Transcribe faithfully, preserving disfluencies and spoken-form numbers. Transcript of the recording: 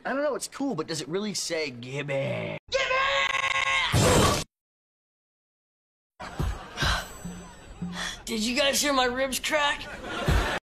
I don't know, it's cool, but does it really say gimme? Gimme! Did you guys hear my ribs crack?